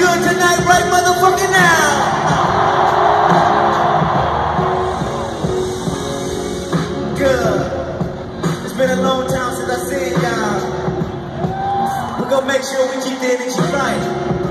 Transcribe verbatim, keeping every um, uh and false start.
good tonight, right motherfucking now. Good. It's been a long time since I seen y'all. We're gonna make sure we keep the energy right.